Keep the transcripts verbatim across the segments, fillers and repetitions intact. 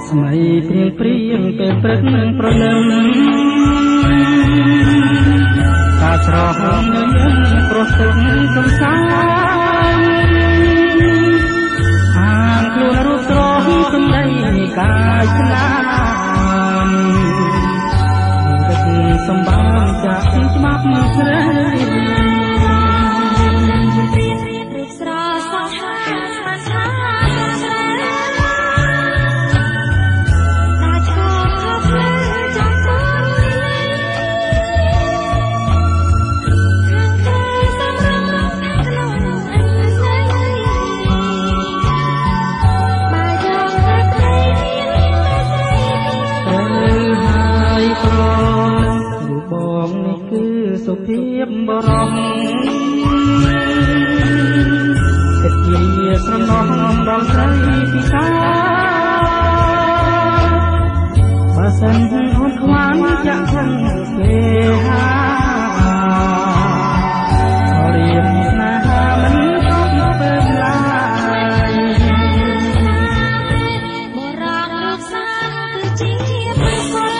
ស្មៃព្រៀងព្រៀងពេលព្រឹកប្រលឹមតាស្រស់នៅយើងប្រសុខសំសាអានខ្លួនរូបស្រស់សំដីកាយស្នាមរឹកសម្បាំจากច្បាប់ស្រីសុភាពបរមចិត្តជាស្រណោះដល់ស្រីពិសាបើសិនអូនខ្វាញ់ចាក់ខឹងគេហារៀបស្នេហាមិនต้องពេលឡាយបរមរូបសាគឺជាប្រសើរ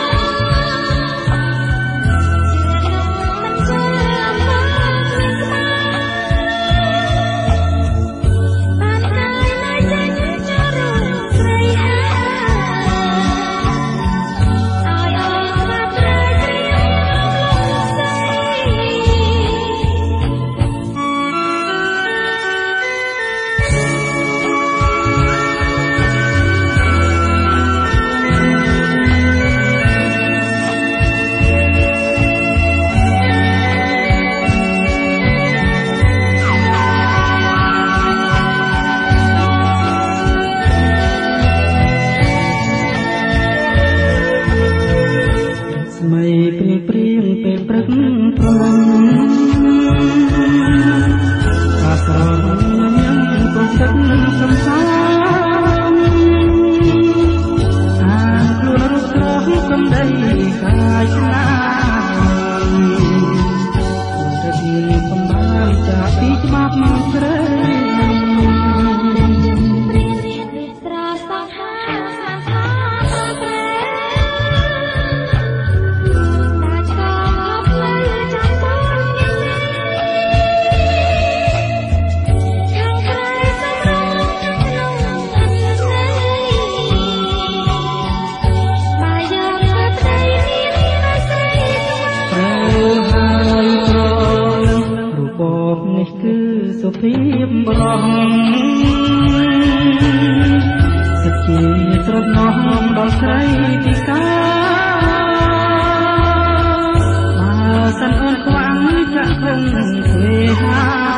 ស្មៃព្រៀងព្រៀងពេលព្រឹកប្រលឹមអាស្រមញ៉ាំប្រសិទ្ធសំសាអាខ្លួនរូបស្រស់កំដីកាយស្នាមរឹកសម្បាំจากពីច្បាប់ស្រីនេះគឺសុភាពបរមសិទ្ធិស្រណោះដល់ស្រីពិសាបើសិនអូនខ្វាំងចាក់ខឹងគេហា